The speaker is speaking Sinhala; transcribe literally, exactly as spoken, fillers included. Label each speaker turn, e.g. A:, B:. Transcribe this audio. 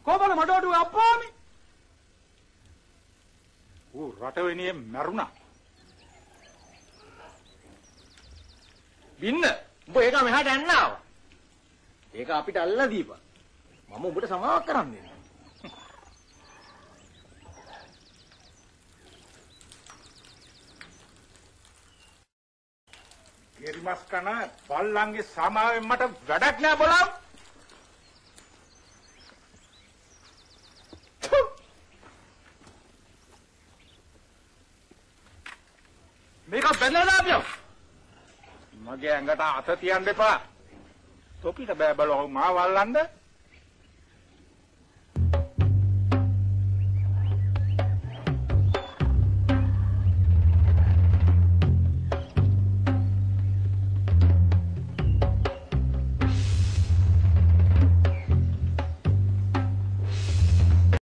A: කොබල මඩවටුවේ අප්පාමි. ඌ රට වෙනියේ මරුණා.
B: බින්න උඹ ඒක මෙහාට යන්න ආවා. ඒක අපිට අල්ලලා දීපන්. මම උඹට සමාවක් කරන් දෙන්නම්.
A: ගෙරිමස් කන බල්ලන්ගේ සමාවෙන් මට වැඩක් නෑ බලන්න. මේක බැලලා අපියෝ. මගේ ඇඟට අත තියන්න එපා. තොපිට බෑ බලව මාව අල්ලන්න.